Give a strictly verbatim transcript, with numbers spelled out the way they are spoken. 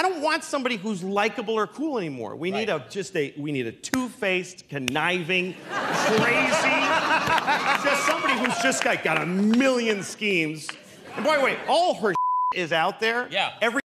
don't want somebody who's likable or cool anymore. We right. need a just a we need a two-faced, conniving, crazy, just somebody who's just got, got a million schemes. And by the way, all her is out there. Yeah. Every